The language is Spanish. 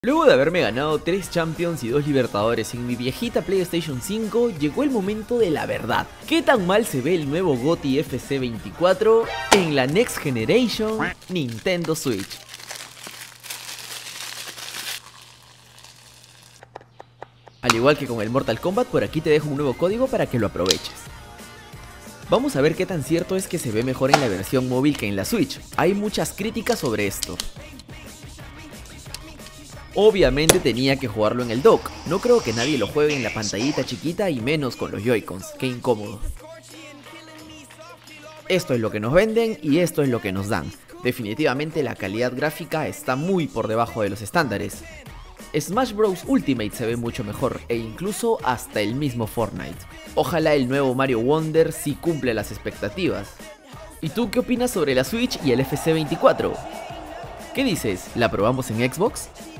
Luego de haberme ganado 3 Champions y 2 Libertadores en mi viejita PlayStation 5, llegó el momento de la verdad. ¿Qué tan mal se ve el nuevo GOTY FC 24 en la Next Generation Nintendo Switch? Al igual que con el Mortal Kombat, por aquí te dejo un nuevo código para que lo aproveches. Vamos a ver qué tan cierto es que se ve mejor en la versión móvil que en la Switch. Hay muchas críticas sobre esto. Obviamente tenía que jugarlo en el dock, no creo que nadie lo juegue en la pantallita chiquita y menos con los Joy-Cons, qué incómodo. Esto es lo que nos venden y esto es lo que nos dan. Definitivamente la calidad gráfica está muy por debajo de los estándares. Smash Bros Ultimate se ve mucho mejor e incluso hasta el mismo Fortnite. Ojalá el nuevo Mario Wonder sí cumple las expectativas. ¿Y tú qué opinas sobre la Switch y el FC 24? ¿Qué dices? ¿La probamos en Xbox?